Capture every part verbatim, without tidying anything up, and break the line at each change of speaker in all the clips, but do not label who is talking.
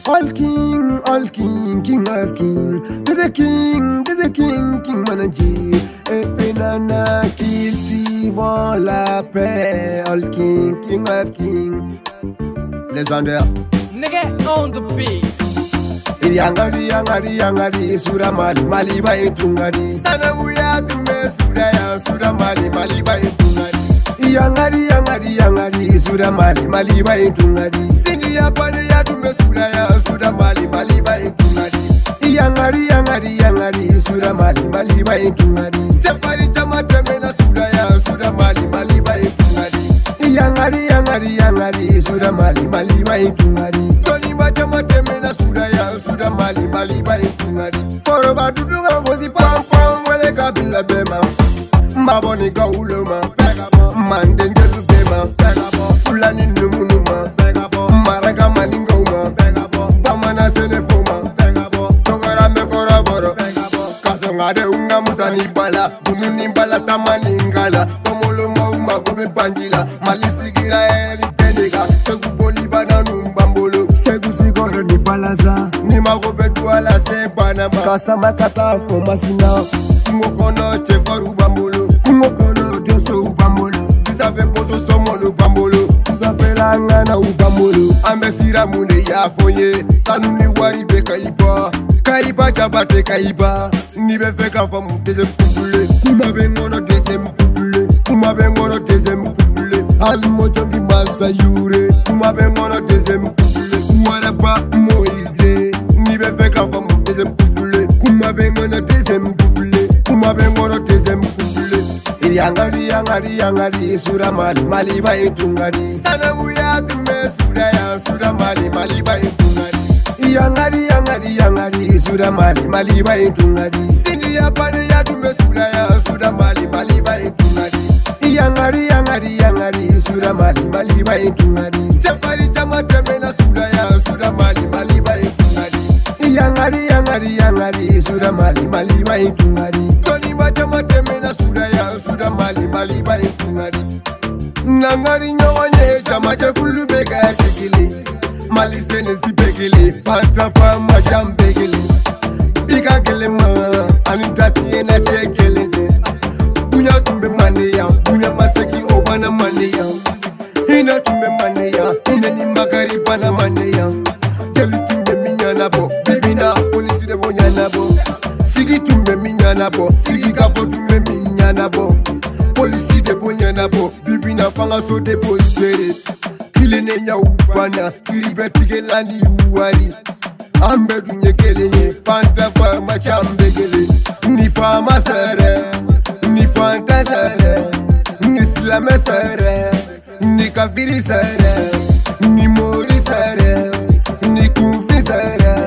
All king, all king, king of king. There's a king, there's a king, king manager. Et penana cultivant la paix. All king, king of king. Les Anders.
Nigga on the beat.
Yangari, yangari, yangari, sura mali, mali ba intungari. Sana buya tume sura ya, sura mali, mali ba intungari. Yangari, yangari, yangari, sura mali, mali ba intungari. Sini ya pane ya tume sura ya, sura mali, mali ba intungari. Yangari, yangari, yangari, sura mali, mali ba intungari. Chapari chama temena sura ya, sura mali, mali ba intungari. Yangari, yangari, yangari, sura mali, mali ba intungari. Toni ba chama temena sura ya, sura mali, mali ba intungari. Foroba tudunga ngozi pam pam, wele kabila bema. Maboni ga uloma, mandengelu bema. Fulani numunuma, maraga maningoma. Bamana senefoma, tongara mekora boro. Kasongade unga musani bala, bununi bala tamani ngala. Tomolo mauma gobe banjila, malisigira eri fenega. Segu boli bananu mbambolo, segu sigoro ni balaza. Ni magobe tuala se banama, kasama kata foma sina. Kungokono chefaru bambolo, kungokono dioso ubambolo. Tisafe poso somolo bambolo, tisafe langana ubambolo. Ambesira mune ya fonye, sanuni wari be kaiba. Kaiba jabate kaiba, nibe feka famu teze mpupule. Kuma bengono teze mpupule, kuma bengono teze mpupule. Almo jongi masa yure, kuma bengono teze mpupule. Waraba Moise, nibe feka famu teze mpupule. Kuma bengono teze mpupule, kuma bengono teze mpupule. Yangari, yangari, yangari, sura mali, mali ba intungari. Sana buya tume sura ya, sura mali, mali ba intungari. Yangari, yangari, yangari, sura mali, mali ba intungari. Sini ya pane ya tume sura ya, sura mali, mali ba intungari. Yangari, yangari, yangari, sura mali, mali ba intungari. Chapari chama temena sura ya, sura mali, mali ba intungari. Yangari, yangari, yangari, sura mali, mali ba intungari. Toni ba chama temena sura ya, sura mali, mali ba intungari. Nangari nyawanye chama chekulu beka chekili. Mali sene si begele, patra fa majam begele. Biga gele ma, anitati ena chekele de. Bunya tumbe mane ya, bunya maseki obana mane ya. Ina tumbe mane ya, ina ni magari bana mane ya. Jeli tumbe minyana bo, bibina polisi de bonyana bo. Sigi tumbe minyana bo, sigi kafo tumbe minyana bo. Polisi de bonyana bo, bibina fanga so de bozere. Kilene nya upana, kiribe tigelani uwari. Ambe dunye kelenye, fanta fa machambe gele. Ni fa masere, ni fanta sere. Ni slame sere, ni kafiri sere. Ni mori sere, ni kufi sere.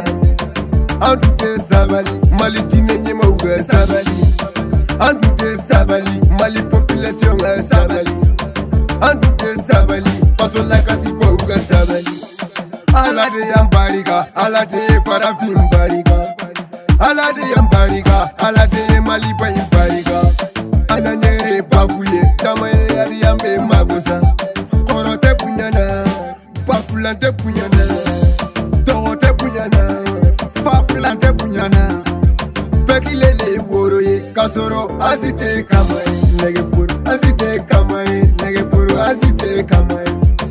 Antuke sabali, mali tinenye mauga sabali. Antuke sabali, mali population sabali. Antuke sabali, paso la kasi kwa uga sabali. Alade yambariga, alade farafim bariga. Alade yambariga, alade maliba yambariga. Ananyere babuye, kama yari yambe magosa. Korote punyana, pafulante punyana. Dorote punyana, fafulante punyana. Pekilele woroye, kasoro azite kamae. Nege puru, azite kamae. Nege puru, azite kamae.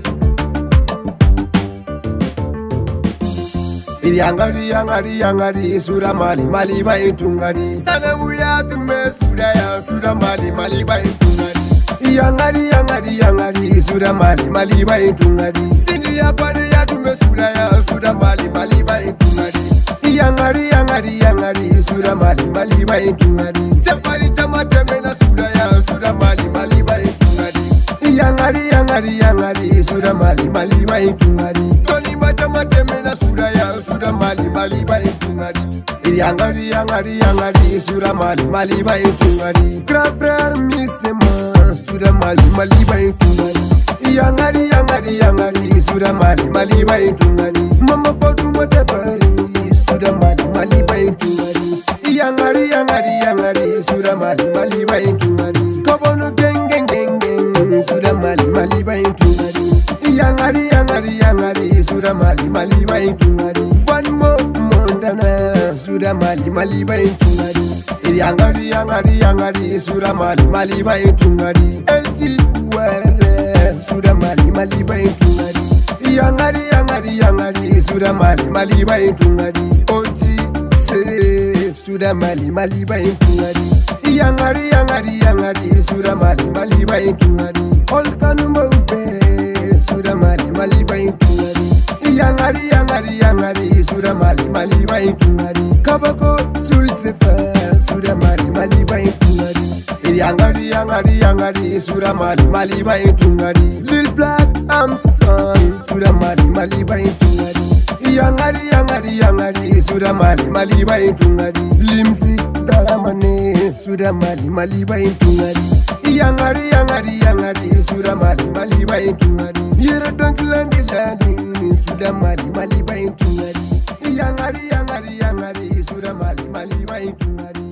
Yangari, yangari, yangari, sura mali, mali ba intungari. Sana buya tume sura ya, sura mali, mali ba intungari. Yangari, yangari, yangari, sura mali, mali ba intungari. Sini ya pane ya tume sura ya, sura mali, mali ba intungari. Yangari, yangari, yangari, sura mali, mali ba intungari. Chapari chama temena sura ya, sura mali, mali ba intungari. Yangari, yangari, yangari, sura mali, mali ba intungari. Toni ba chama temena sura ya, sura mali, mali ba intungari. Yangari, yangari, yangari, sura mali, mali ba intungari. Grand frère misema, sura mali, mali ba intungari. Yangari, yangari, yangari, sura mali, mali ba intungari. Mama fotu motebari, sura mali, mali ba intungari. Yangari, yangari, yangari, sura mali, mali ba intungari. Kobono geng geng geng geng, sura mali, mali ba intungari. Yangari, yangari, yangari, sura mali, mali ba intungari. tungari. One more Montana, Suda Mali, Mali by tungari. Yangari, yangari, yangari, Suda Mali, Mali by tungari. L G Were, Suda Mali, Mali by tungari. Yangari, yangari, yangari, Suda Mali, Mali by tungari. O G Se, Suda Mali, Mali by tungari. Yangari, yangari, yangari, Suda Mali, Mali by tungari. All Kanumba Upe, Suda Mali, Mali by tungari. Yangari, yangari, yangari, Suda Mali, Mali by tungari. Kabako, Sulsefa, Suda Mali, Mali by tungari. Yangari, yangari, yangari, Suda Mali, Mali by tungari. Lil Black Amson, Suda Mali, Mali by tungari. Yangari, yangari, yangari, Suda Mali, Mali by tungari. Limsi Daramane, Suda Mali, Mali by tungari. Yangari, yangari, yangari, Suda Mali, Mali by tungari. Yere donk landi landi, Suda Mali, Mali by tungari. Yangari, yangari, yangari, Suda Mali, Mali by tungari.